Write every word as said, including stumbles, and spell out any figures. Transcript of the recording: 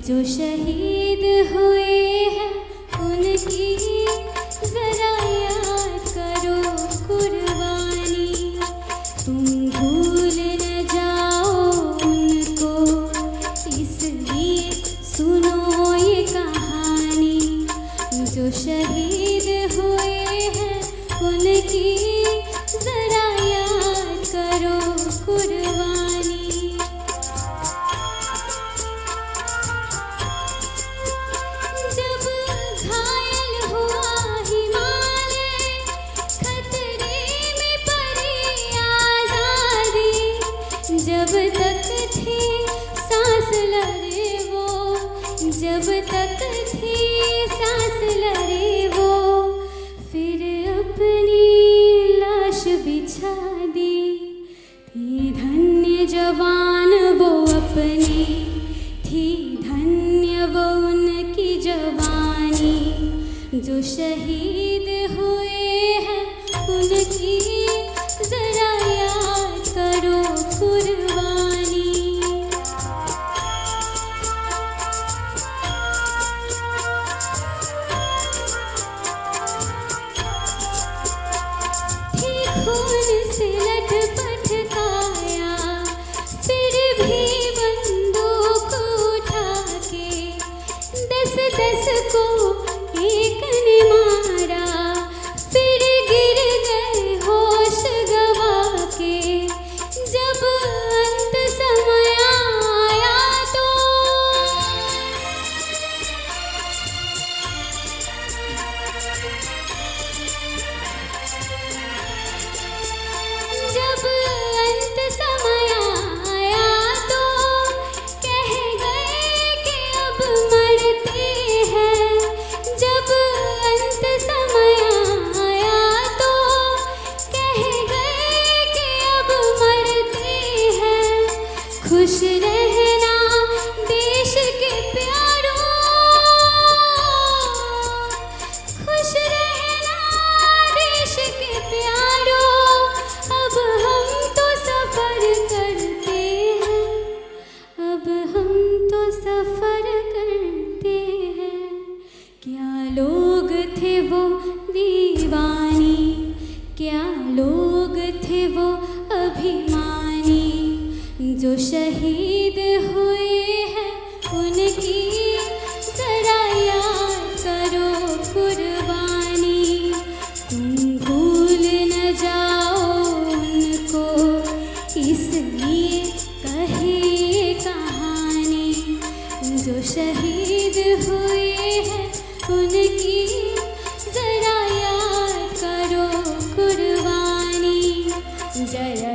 जो शहीद हुए हैं उनकी जरा याद करो कुर्बानी। तुम भूल न जाओ उनको, इसलिए सुनो ये कहानी। जो शहीद हुए हैं उनकी जरा याद करो कुर्बानी। जब घायल हुआ हिमालय, खतरे में पड़ी आज़ादी, जब तक थी सांस लड़े वो, जब तक थी सांस लड़े वो, फिर अपनी लाश बिछा दी। थी धन्य जवान वो अपनी, थी धन्य वो उनकी जवानी। जो शहीद हुए हैं उनकी जरा याद करो कुर्बानी। खून से लटपट काया, फिर भी बंदूक उठा के दस दस को एक ने मारा, फिर गिर गए होश गवा के। जब अंत समय आया तो जब अंत समय आया तो कह गए कि अब मरते हैं। जब अंत समय आया तो कह गए कि अब मरते हैं। खुश रहना देश के प्यारों, खुश रहना देश के प्यारों। अब हम तो सफर करते हैं, अब हम तो सफर करते हैं। क्या लोग थे वो दीवानी, क्या लोग थे वो अभिमानी। जो शहीद हुए हैं उनकी जरा याद करो कुर्बानी। तुम भूल न जाओ उनको, इसलिए कहे ये कहानी। जो शहीद हुए हैं उनकी जरा याद करो कुर्बानी। जय